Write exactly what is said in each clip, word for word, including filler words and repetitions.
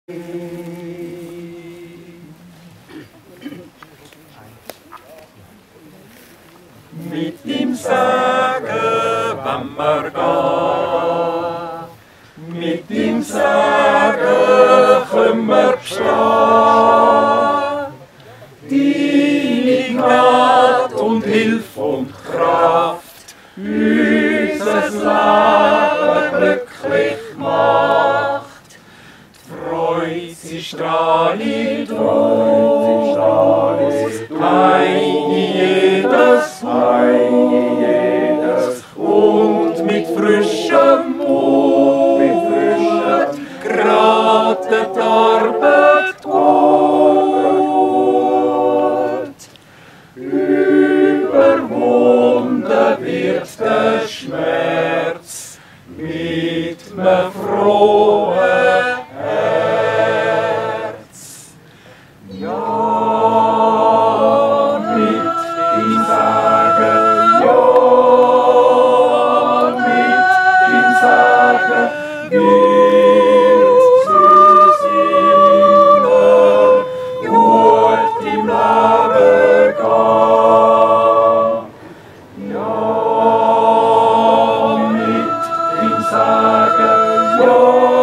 Mit ihm sagen, wann wir gehen. Mit ihm sagen, können wir bestehen. Deine Gnade und Hilfe und Kraft unser Leben glücklich macht. Die Freude, sie strahlt aus, ein jedes Haus und mit frischem Mut, mit frischem gerade die Arbeit tut. Überwunden wird der Schmerz mit einem frohen Herz. Ja, mit ihm sagen, ja, mit ihm sagen, wird es immer gut im Leben gehen. Ja, mit ihm sagen, ja,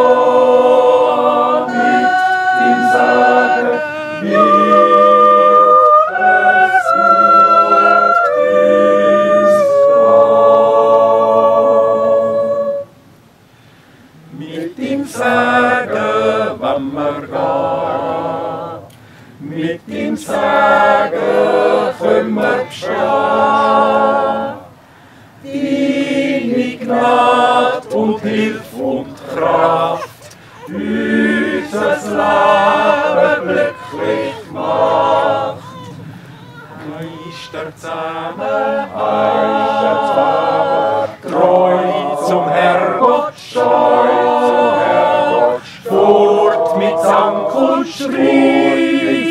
mit ihm sagen, wird es gut uns gehen. Mit ihm sagen, wann wir gehen. Mit ihm sagen, können wir bestehen. Deine Gnade und Hilfe und Kraft unser Leben glücklich macht. Geister zusammen, Geister zusammen, treu zum Herrgott stehen, fort mit Sang und Schrei,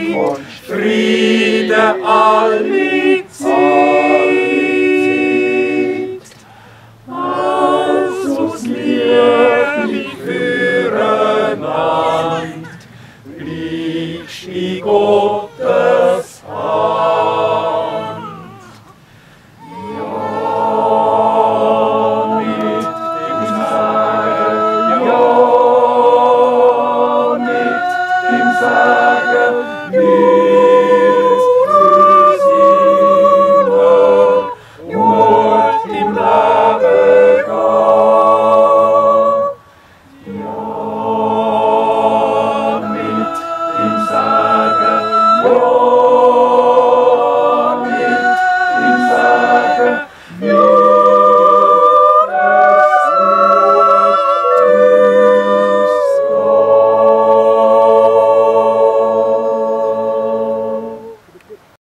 Friede alle Zeit. Jesus lieblich füreinander, liegst in Gott.